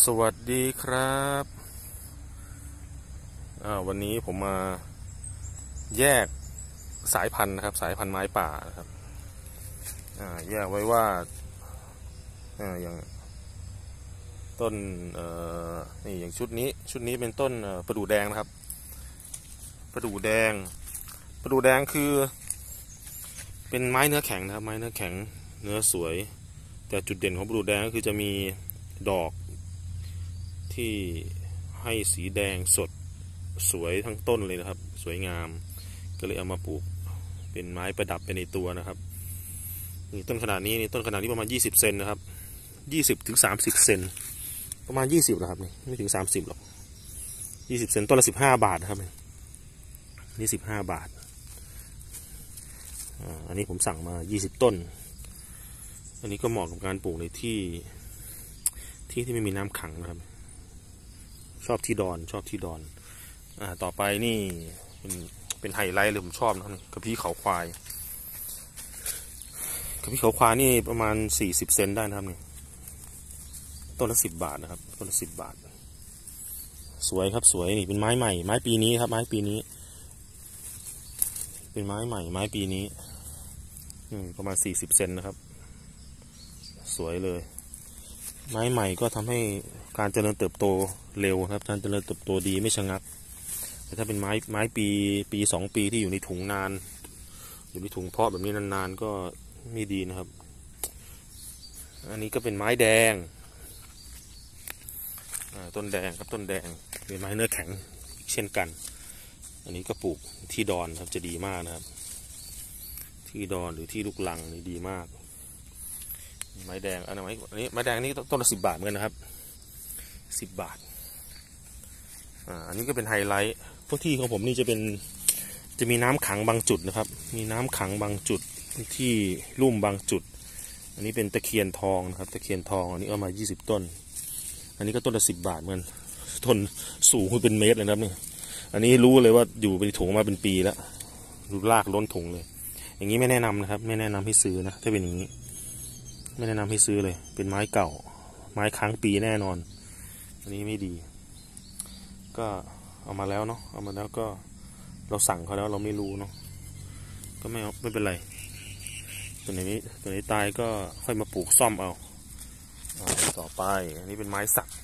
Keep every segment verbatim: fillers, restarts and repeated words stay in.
สวัสดีครับวันนี้ผมมาแยกสายพันธุ์นะครับสายพันธุ์ไม้ป่านะครับแยกไว้ว่าอย่างต้นนี่อย่างชุดนี้ชุดนี้เป็นต้นประดู่แดงนะครับประดู่แดงประดู่แดงคือเป็นไม้เนื้อแข็งนะครับไม้เนื้อแข็งเนื้อสวยแต่จุดเด่นของประดู่แดงก็คือจะมีดอกที่ให้สีแดงสดสวยทั้งต้นเลยนะครับสวยงามก็เลยเอามาปลูกเป็นไม้ประดับไปในตัวนะครับนี่ต้นขนาดนี้นี่ต้นขนาดนี้ประมาณยี่สิบเซนนะครับยี่สิบถึงสามสิบเซนประมาณยี่สิบนะครับนี่ไม่ถึงสามสิบหรอกยี่สิบเซนต้นละสิบห้าบาทนะครับนี่สิบห้าบาทอันนี้ผมสั่งมายี่สิบต้นอันนี้ก็เหมาะกับการปลูกในที่ที่ที่ไม่มีน้ำขังนะครับชอบที่ดอนชอบที่ดอนอ่าต่อไปนี่เป็นเป็นไฮไลท์เลยผมชอบนะครับกระพี้เขาควายกระพี้เขาควายนี่ประมาณสี่สิบเซนได้นะครับนี่ต้นละสิบบาทนะครับต้นละสิบบาทสวยครับสวยนี่เป็นไม้ใหม่ไม้ปีนี้ครับไม้ปีนี้เป็นไม้ใหม่ไม้ปีนี้ประมาณสี่สิบเซนนะครับสวยเลยไม้ใหม่ก็ทำให้การเจริญเติบโตเร็วครับการเจริญเติบโตดีไม่ชะงักแต่ถ้าเป็นไม้ไม้ปีปีสองปีที่อยู่ในถุงนานอยู่ในถุงเพาะแบบนี้นานๆก็ไม่ดีนะครับอันนี้ก็เป็นไม้แดงต้นแดงครับต้นแดงเป็นไม้เนื้อแข็งเช่นกันอันนี้ก็ปลูกที่ดอนครับจะดีมากนะครับที่ดอนหรือที่ลูกลังนี่ดีมากไม้แดงอันนี้อันนี้ไม้แดงนี่ต้นละสิบบาทเหมือนกันนะครับสิบบาทอ่าอันนี้ก็เป็นไฮไลท์พวกที่ของผมนี่จะเป็นจะมีน้ำขังบางจุดนะครับมีน้ำขังบางจุดที่ลุ่มบางจุดอันนี้เป็นตะเคียนทองนะครับตะเคียนทองอันนี้เอามายี่สิบต้นอันนี้ก็ต้นละสิบบาทเหมือนต้นสูงเป็นเมตรเลยนะครับนี่อันนี้รู้เลยว่าอยู่ในถุงมาเป็นปีแล้วดูรากล้นถุงเลยอย่างนี้ไม่แนะนำนะครับไม่แนะนำให้ซื้อนะถ้าเป็นอย่างนี้ไม่แนะนำให้ซื้อเลยเป็นไม้เก่าไม้ค้างปีแน่นอนอันนี้ไม่ดีก็เอามาแล้วเนาะเอามาแล้วก็เราสั่งเขาแล้วเราไม่รู้เนาะก็ไม่ไม่เป็นไรตัวไหนนี้ตัวไหนตายก็ค่อยมาปลูกซ่อมเอาต่อไปอันนี้เป็นไม้สัก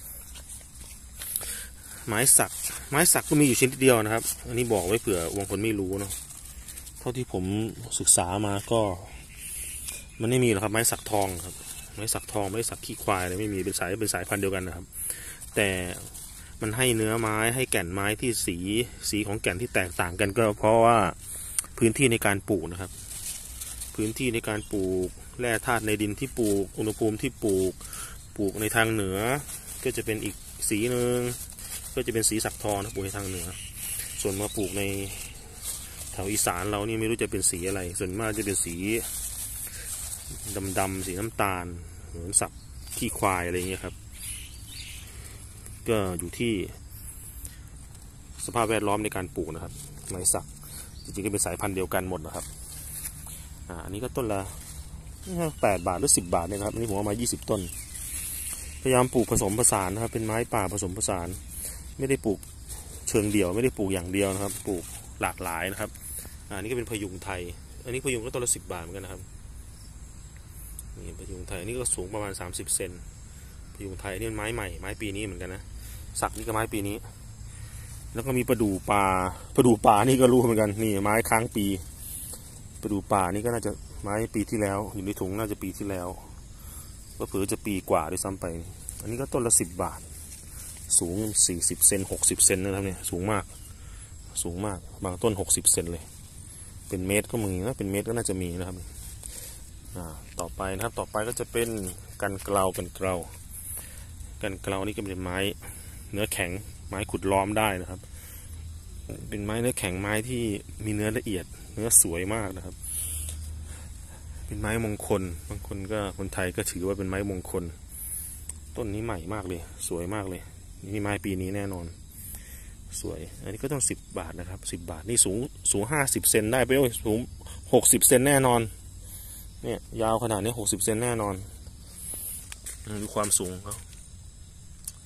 ไม้สักไม้สักก็มีอยู่ชิ้นเดียวนะครับอันนี้บอกไว้เผื่อบางคนไม่รู้เนาะเท่าที่ผมศึกษามาก็มันไม่มีหรอกครับไม้สักทองครับไม้สักทองไม้สักขี้ควายอะไรไม่มีเป็นสายเป็นสายพันธุ์เดียวกันนะครับแต่มันให้เนื้อไม้ให้แก่นไม้ที่สีสีของแก่นที่แตกต่างกันก็เพราะว่าพื้นที่ในการปลูกนะครับพื้นที่ในการปลูกแร่ธาตุในดินที่ปลูกอุณหภูมิที่ปลูกปลูกในทางเหนือก็จะเป็นอีกสีหนึ่งก็จะเป็นสีสักทองนะปลูกในทางเหนือส่วนมาปลูกในแถวอีสานเรานี่ไม่รู้จะเป็นสีอะไรส่วนมากจะเป็นสีดำๆสีน้ำตาลเหมือนสักขี้ควายอะไรเงี้ยครับก็อยู่ที่สภาพแวดล้อมในการปลูกนะครับไม้สักจริงๆก็เป็นสายพันธุ์เดียวกันหมดนะครับอ่าอันนี้ก็ต้นละแปดบาทหรือสิบบาทเนี่ยครับอันนี้ผมเอามายี่สิบต้นพยายามปลูกผสมผสานนะครับเป็นไม้ป่าผสมผสานไม่ได้ปลูกเชิงเดี่ยวไม่ได้ปลูกอย่างเดียวนะครับปลูกหลากหลายนะครับอ่านี่ก็เป็นพยุงไทยอันนี้พยุงก็ต้นละสิบบาทเหมือนกันนะครับนี่พยุงไทยนี่ก็สูงประมาณสามสิบเซนพยุงไทยนี่เป็นไม้ใหม่ไม้ปีนี้เหมือนกันนะสักนี่ก็ไม้ปีนี้แล้วก็มีประดู่ป่าประดู่ป่านี่ก็รู้เหมือนกันนี่ไม้ค้างปีประดู่ป่านี่ก็น่าจะไม้ปีที่แล้วอยู่ในถุงน่าจะปีที่แล้วก็เผื่อจะปีกว่าด้วยซ้ำไปอันนี้ก็ต้นละสิบบาทสูงสี่สิบเซนหกสิบเซนนะครับเนี่ยสูงมากสูงมากบางต้นหกสิบเซนเลยเป็นเมตรก็มีนะเป็นเมตรก็น่าจะมีนะครับต่อไปนะครับต่อไปก็จะเป็นกันเกลากันเกลากันเกลานี่ก็เป็นไม้เนื้อแข็งไม้ขุดล้อมได้นะครับเป็นไม้เนื้อแข็งไม้ที่มีเนื้อละเอียดเนื้อสวยมากนะครับเป็นไม้มงคลบางคนก็คนไทยก็ถือว่าเป็นไม้มงคลต้นนี้ใหม่มากเลยสวยมากเลยนี่ไม้ปีนี้แน่นอนสวยอันนี้ก็ต้องสิบบาทนะครับสิบบาทนี่สูงสูงห้าสิบเซนได้ไปโอ้ยสูงหกสิบเซนแน่นอนเนี่ยยาวขนาดนี้หกสิบเซนแน่นอนดูความสูงเขา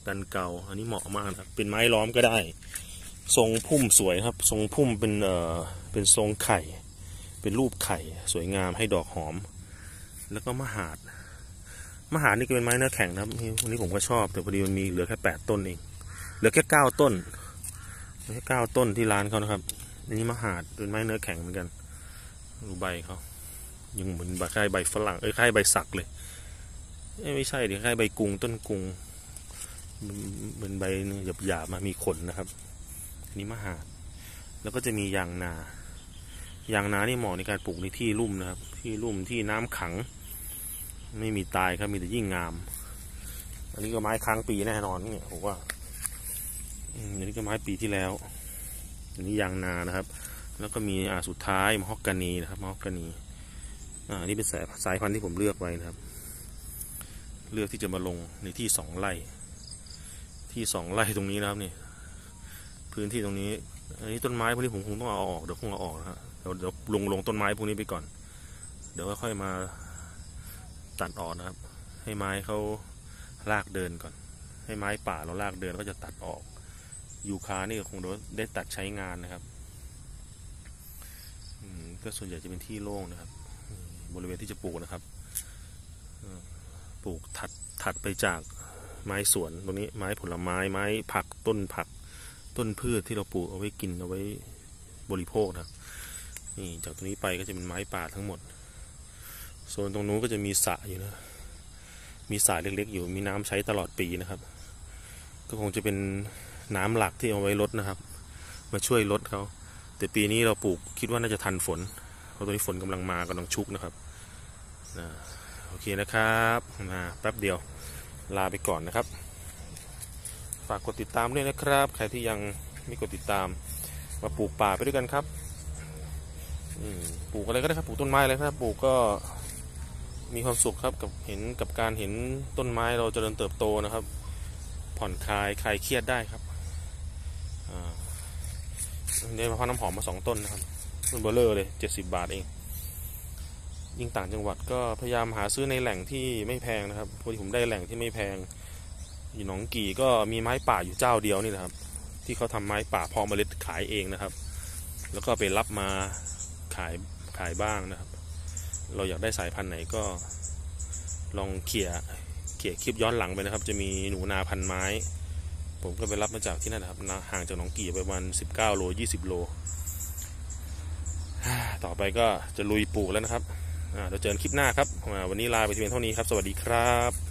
กันเก่าอันนี้เหมาะมากครับเป็นไม้ล้อมก็ได้ทรงพุ่มสวยครับทรงพุ่มเป็นเอ่อเป็นทรงไข่เป็นรูปไข่สวยงามให้ดอกหอมแล้วก็มหาดมหาดนี่ก็เป็นไม้เนื้อแข็งนะครับวันนี้ผมก็ชอบแต่พอดีมันมีเหลือแค่แปดต้นเองเหลือแค่เก้าต้นเหลือแค่เก้าต้นที่ร้านเขานะครับอันนี้มหาดเป็นไม้เนื้อแข็งเหมือนกันดูใบเขายังเหมือนใบคล้ายใบฝรั่งเอ้ยคล้ายใบสักเลยไม่ใช่ดิคล้ายใบกุงต้นกุงเป็นใบหยาบๆมามีขนนะครับอันนี้มหาดแล้วก็จะมียางนายางนานี่เหมาะในการปลูกในที่ลุ่มนะครับที่ลุ่มที่น้ำขังไม่มีตายครับมีแต่ยิ่งงามอันนี้ก็ไม้ค้างปีแน่นอนเนี่ยผมว่าอันนี้ก็ไม้ปีที่แล้วอันนี้ยางนานะครับแล้วก็มีอ่าสุดท้ายมะฮอกกานีนะครับมะฮอกกานีอ่านี่เป็นสายสายพันธุ์ที่ผมเลือกไว้นะครับเลือกที่จะมาลงในที่สองไร่ที่สองไร่ตรงนี้นะครับนี่พื้นที่ตรงนี้อันนี้ต้นไม้พวกนี้ผมคงต้องเอาออกเดี๋ยวคงเอาออกนะฮะเดี๋ยวเดี๋ยวลงลงต้นไม้พวกนี้ไปก่อนเดี๋ยวค่อยมาตัดออกนะครับให้ไม้เขาลากเดินก่อนให้ไม้ป่าเราลากเดินก็จะตัดออกยูคานี่คงได้ตัดใช้งานนะครับก็ส่วนใหญ่จะเป็นที่โล่งนะครับบริเวณที่จะปลูกนะครับปลูกถัดถัดไปจากไม้สวนตรงนี้ไม้ผลไม้ไม้ผักต้นผักต้นพืชที่เราปลูกเอาไว้กินเอาไว้บริโภคนะครับนี่จากตรงนี้ไปก็จะเป็นไม้ป่าทั้งหมดโซนตรงนู้นก็จะมีสระอยู่นะมีสระเล็กๆอยู่มีน้ำใช้ตลอดปีนะครับก็คงจะเป็นน้ำหลักที่เอาไว้ลดนะครับมาช่วยลดเขาแต่ปีนี้เราปลูกคิดว่าน่าจะทันฝนเพราะตอนนี้ฝนกำลังมากำลังชุกนะครับนะโอเคนะครับมาแป๊บเดียวลาไปก่อนนะครับฝากกดติดตามด้วยนะครับใครที่ยังไม่กดติดตามมาปลูกป่าไปด้วยกันครับปลูกอะไรก็ได้ครับปลูกต้นไม้อะไรครับปลูกก็มีความสุขครับกับเห็นกับการเห็นต้นไม้เราเจริญเติบโตนะครับผ่อนคลายคลายเครียดได้ครับได้มะพร้าวน้ำหอมมาสองต้นนะครับต้นเบลเลอร์เลยเจ็ดสิบบาทเองยิ่งต่างจังหวัดก็พยายามหาซื้อในแหล่งที่ไม่แพงนะครับพอดีผมได้แหล่งที่ไม่แพงอยู่หนองกี่ก็มีไม้ป่าอยู่เจ้าเดียวนี่นะครับที่เขาทำไม้ป่าเพาะเมล็ดขายเองนะครับแล้วก็ไปรับมาขายขายบ้างนะครับเราอยากได้สายพันธุ์ไหนก็ลองเขี่ยเขี่ยคลิปย้อนหลังไปนะครับจะมีหนูนาพันไม้ผมก็ไปรับมาจากที่นั่นนะครับห่างจากหนองกี่ไปประมาณสิบเก้าโลยี่สิบโลต่อไปก็จะลุยปลูกแล้วนะครับเดี๋ยวเจอกันคลิปหน้าครับวันนี้ลาไปเพียงเท่านี้ครับสวัสดีครับ